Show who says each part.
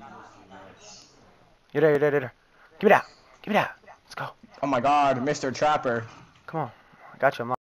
Speaker 1: You're there, you're there, you're there. Give me that. Give me that. Let's go.
Speaker 2: Oh my God, Mr. Trapper.
Speaker 1: Come on. I got you. I'm